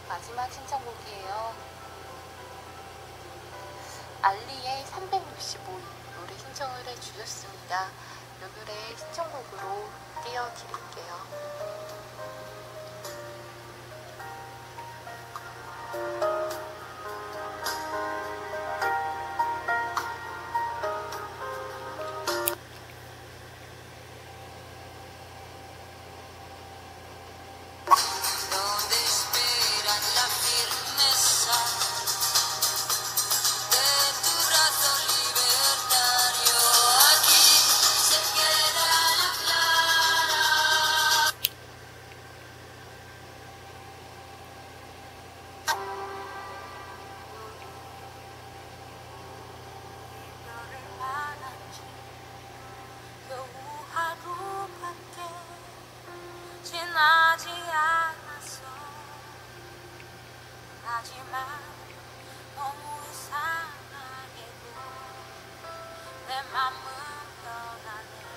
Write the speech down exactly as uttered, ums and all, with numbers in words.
마지막 신청곡이에요. 알리의 삼백육십오 일 노래 신청을 해주셨습니다. 이 노래 신청곡으로 띄워드릴게요. 지나지 않았어. 하지만 너무 이상하게도 내 맘은 변하네.